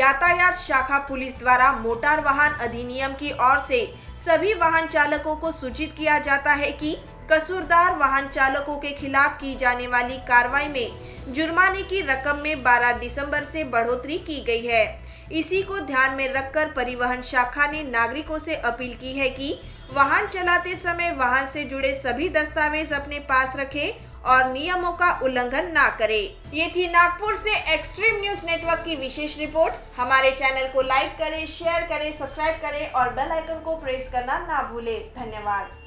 यातायात शाखा पुलिस द्वारा मोटर वाहन अधिनियम की ओर से सभी वाहन चालकों को सूचित किया जाता है कि कसूरदार वाहन चालकों के खिलाफ की जाने वाली कार्रवाई में जुर्माने की रकम में 12 दिसंबर से बढ़ोतरी की गई है। इसी को ध्यान में रखकर परिवहन शाखा ने नागरिकों से अपील की है कि वाहन चलाते समय वाहन से जुड़े सभी दस्तावेज अपने पास रखें और नियमों का उल्लंघन ना करें। ये थी नागपुर से एक्सट्रीम न्यूज नेटवर्क की विशेष रिपोर्ट। हमारे चैनल को लाइक करें, शेयर करें, सब्सक्राइब करें और बेल आइकन को प्रेस करना ना भूलें। धन्यवाद।